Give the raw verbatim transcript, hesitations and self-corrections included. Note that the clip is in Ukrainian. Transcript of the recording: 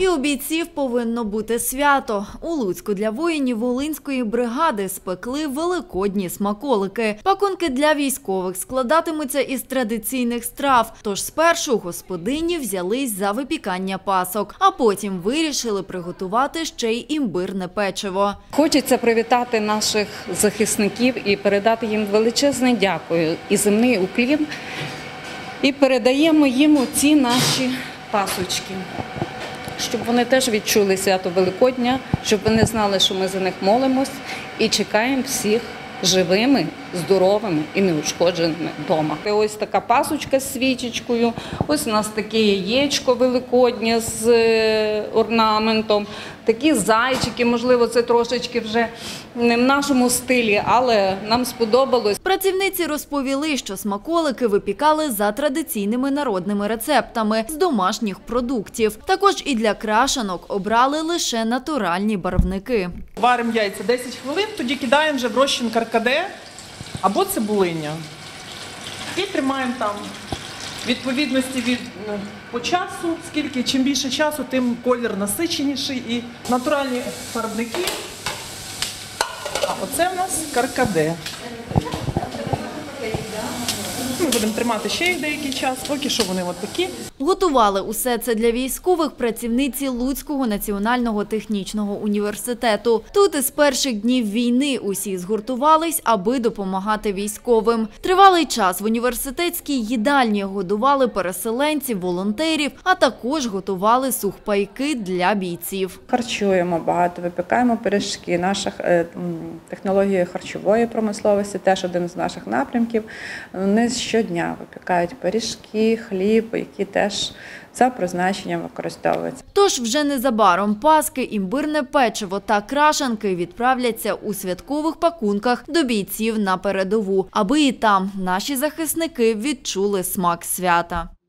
І у бійців повинно бути свято. У Луцьку для воїнів Волинської бригади спекли великодні смаколики. Пакунки для військових складатимуться із традиційних страв. Тож спершу господині взялись за випікання пасок, а потім вирішили приготувати ще й імбирне печиво. Хочеться привітати наших захисників і передати їм величезне дякую і земний уклін. І передаємо їм ці наші пасочки, щоб вони теж відчули свято Великодня, щоб вони знали, що ми за них молимось і чекаємо всіх живими, здоровими і неушкодженими вдома. Ось така пасочка з свічечкою, ось у нас таке яєчко великоднє з орнаментом, такі зайчики, можливо, це трошечки вже не в нашому стилі, але нам сподобалось. Працівниці розповіли, що смаколики випікали за традиційними народними рецептами з домашніх продуктів. Також і для крашанок обрали лише натуральні барвники. Варимо яйця десять хвилин, тоді кидаємо вже в розчин каркаде або цибулиння. І тримаємо там відповідності від, ну, по часу, скільки, чим більше часу, тим колір насиченіший і натуральні фарбники. А оце в нас каркаде. Ми будемо тримати ще їх деякий час, поки що вони от такі. Готували усе це для військових працівниці Луцького національного технічного університету. Тут із перших днів війни усі згуртувались, аби допомагати військовим. Тривалий час в університетській їдальні годували переселенців, волонтерів, а також готували сухпайки для бійців. Харчуємо багато, випікаємо пиріжки. Наша технологія харчової промисловості теж один з наших напрямків. Вони щодня випікають пиріжки, хліб, які теж за призначенням використовуються. Тож вже незабаром паски, імбирне печиво та крашанки відправляться у святкових пакунках до бійців на передову, аби і там наші захисники відчули смак свята.